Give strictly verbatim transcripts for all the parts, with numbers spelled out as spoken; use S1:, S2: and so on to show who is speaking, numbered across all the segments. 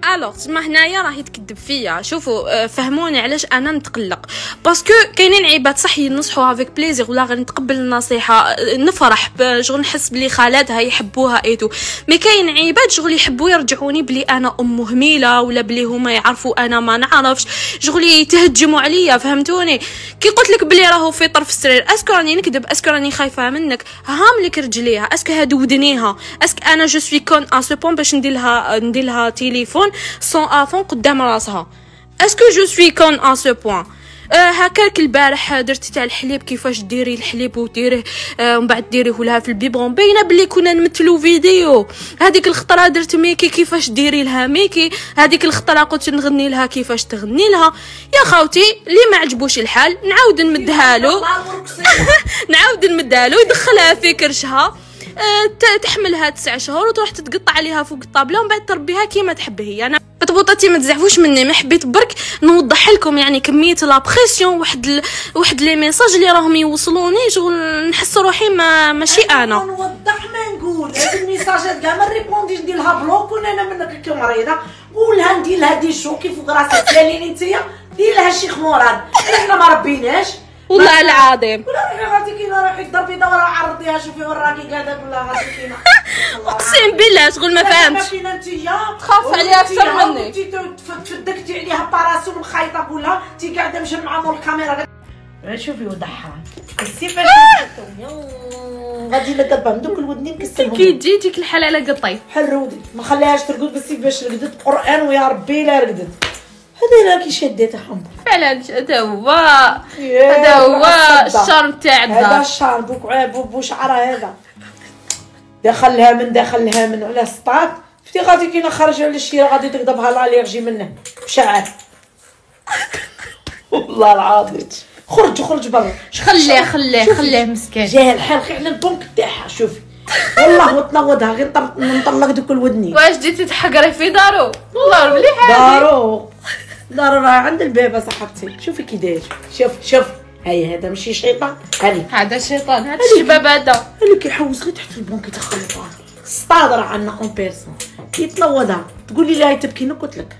S1: الوغ تما هنايا راهي تكذب فيا. شوفوا فهموني علاش انا نتقلق، باسكو كاينين عباد صح ينصحوا افيك بليزير ولا غير نتقبل النصيحه نفرح شغل نحس بلي خالاتها يحبوها ايتو، مي كاين عباد شغل يحبوا يرجعوني بلي انا ام مهمله ولا بلي هما يعرفوا انا ما نعرفش شغل يتهجموا عليا. فهمتوني؟ كي قلت لك بلي راهو في طرف السرير اسكو راني نكذب؟ اسكو راني خايفه منك؟ هاملك رجليها اسكو هادو ودنيها؟ اسكو انا جو سوي كون ا سو بون باش ندير لها ندير لها تليفون سون افون قدام راسها؟ اسكو جو سوي كون ا سو بوين؟ أه هكاك البارح درتي تاع الحليب كيفاش ديري الحليب وديريه أه ومن بعد ديريه لها في البيبرون، باينه بلي كنا نمثلوا فيديو. هذيك الخطره درت ميكي كيفاش ديري لها ميكي، هذيك الخطره قلت نغني لها كيفاش تغني لها. يا خاوتي اللي ما عجبوش الحال نعاود نمدها له نعاود نمدها له يدخلها في كرشها أه تحملها تسع شهور وتروح تتقطع عليها فوق الطابله ومن بعد تربيها كيما تحب هي. انا بطبوطاتي ما تزعفوش مني، ما حبيت برك نوضح لكم يعني كميه لا بريسيون واحد ال... واحد لي ميساج اللي راهم يوصلوني شغل نحس روحي ما ماشي انا
S2: نوضح ما نقول هاد الميساجات كاع ما ريبونديش ندير لها بلوك ولا انا منك كمريضه قولها ندير لها دي شوكي فوق راسك ساليني نتيا دير لها الشيخ مراد احنا ما ربيناش
S1: والله العظيم.
S2: ولا غادي كاينه روحي ضربي دورة عرضيها شوفي وراكي قاعده ولا غادي كاينه
S1: اقسم بالله شغل ما فهمتش
S2: تخاف عليها اكثر مني تفدكتي عليها باراسو مخيطه كلها تي قاعده مجمعه مول الكاميرا شوفي وضحها كيفاش غادي لا دابا دوك الودنين كسلهم
S1: كي تجي ديك الحلاله قطي
S2: حرودي ما خليهاش ترقد بالسيف باش رقدت قران ويا ربي لا رقدت. هذا راكي شديتها حمر
S1: فعلا هذا هو هذا هو الشارم تاع الدار.
S2: هذا الشارم بوك بو شعرها هذا دخلها من دخلها من على السطاط فتي غادي كاينه خارجه على الشيره غادي تقضبها الاليرجي منه بشعر والله العظيم. خرج خرج برا
S1: خليه خليه خليه مسكين
S2: جاه الحال خي على البنك تاعها شوفي والله وتنوضها غير نطلق دوك الودنين.
S1: واش جيتي تحقري في دارو؟ والله مليح هذه
S2: دارو دارو راه عند الباب صاحبتي. شوفي كي داير شوف شوف هاي هذا ماشي شيطان هذه
S1: هذا شيطان هذا الشباب هذا
S2: اللي كيحوس غير تحت البنك يتخلطها السطاد راه عندنا اون بيرسون كيتنوضها تقولي لي هاي تبكي قلت لك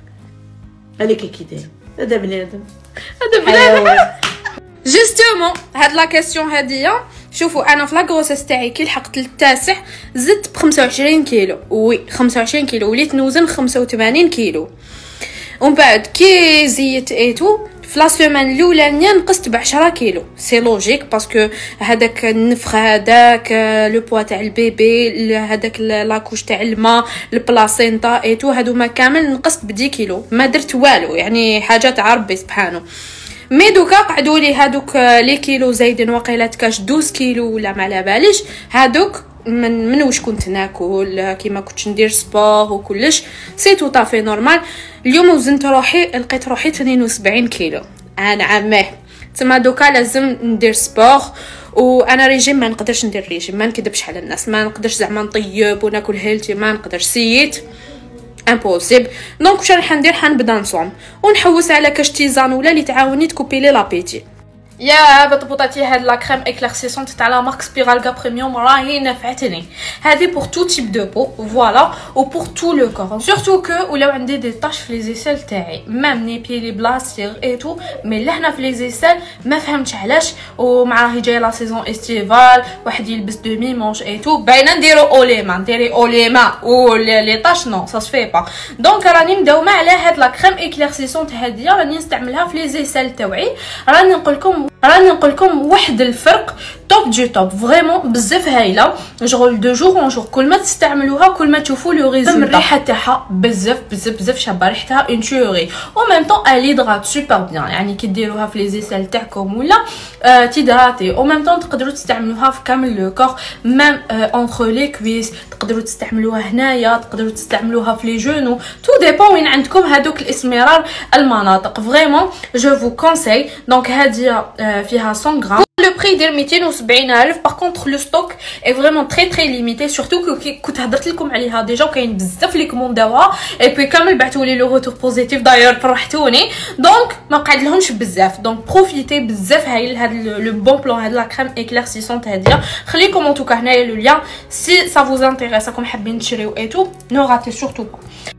S2: هذيك كي داير هذا بنادم
S1: هذا بنادم. جوستومون هاد لا كيسيون هاديه شوفوا انا في لا غروسيس تاعي كي لحقت للتاسع زدت ب خمسة وعشرين كيلو وي خمسة وعشرين كيلو وليت نوزن خمسة وثمانين كيلو ومن بعد كي زيت ايتو في لا سيمين الاولانيه نقصت ب عشرة كيلو. سي لوجيك باسكو هذاك النفخ هذاك لو بوا تاع البيبي هذاك لاكوش تاع الماء البلاسينتا ايتو هادوما كامل نقصت ب عشرة كيلو ما درت والو يعني حاجه تاع ربي سبحانه. مي دوكا قعدوا لي هادوك لي كيلو زايدين وقيله كاش اثنا عشر كيلو ولا ما على باليش هادوك من من واش كنت ناكل كيما كنتش ندير سبور وكلش سي تو طافي نورمال. اليوم وزنت روحي لقيت روحي اثنين وسبعين كيلو انا عماه تما دوكا لازم ندير سبور وانا ريجيم ما نقدرش ندير ريجيم ما نكذبش على الناس ما نقدرش زعما نطيب وناكل هيلتي ما نقدرش سييت امبوسيبل. دونك واش راح ندير حنبدا نصوم ونحوس على كاش تيزان ولا اللي تعاوني تكوبي لي لابيتي. يا بطبوطاتي هاد لا كريم اكليرسيسونت تاع لا مارك سبيرالغا بريميوم راهي نفعتني. هذه بور تو تيب دو بو فوالا و بور تو لو كور سورتو كو ولاو عندي دي طاش في لي زيسيل تاعي ميم ني بي لي بلاصير اي تو مي لهنا في لي زيسيل ما فهمتش علاش ومع هي جايه لا سيزون استيفال واحد يلبس دومي مونش اي تو باينه نديرو اوليما نديري اوليما و لي طاش نو سا سفي با. دونك راني مداومه على هاد لا كريم اكليرسيسونت هاديه راني نستعملها في لي زيسيل تاوعي. راني نقول لكم راني نقول لكم واحد الفرق توب دو توب فريمون بزاف هايله شغل دو جور اون جور كل ما تستعملوها كل ما تشوفوا لو ريزولتا. الريحه تاعها بزاف بزاف بزاف شابه ريحتها اون تيوري او ميم طون ال هيدرات سوبر بيان يعني كي ديروها في لي زيسيل تاعكم ولا آه تيدراتي او ميم طون تقدروا تستعملوها في كامل لو كور ميم اونتر لي كويس تقدروا تستعملوها هنايا تقدروا تستعملوها في لي جونو تو ديبون وين عندكم هذوك الاسمرار المناطق فريمون جو فو كونساي. دونك هذه فيها مية غرام لو بري ديال مئتين وسبعين الف. باغ كونطخ لو ستوك اي فريمون تري تري ليميتي سورتو كنت هضرت لكم عليها ديجا وكاين بزاف لي كومونداوها اي بي كامل بعثوا لي لو روتور بوزيتيف داير فرحتوني. دونك ما قعد لهمش بزاف دونك بروفيتي بزاف هايل هاد لو بون بلون هاد لا كريم اكليرسيسونت هاديه. خليكم ان توكا هنايا لو ليان سي سا فوز انتريس راكم حابين تشريو اي تو نو راتي سورتو با.